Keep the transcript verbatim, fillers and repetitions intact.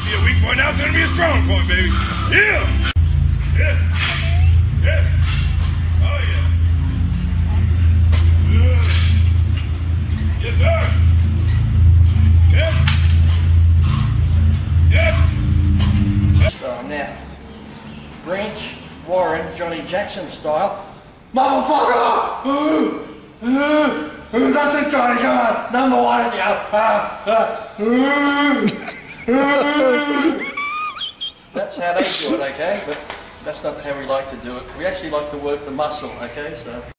be a weak point, now it's gonna be a strong point, baby. Yeah! Yes! Yes! Oh yeah! Good. Yes, sir! Yep! Yep! Style now. Branch, Warren, Johnny Jackson style. Motherfucker! Ooh, ooh, ooh, that's it, Johnny, come on! Number one at the out. Ah, ah, ooh, ooh. That's how they do it, okay? But that's not how we like to do it. We actually like to work the muscle, okay? So.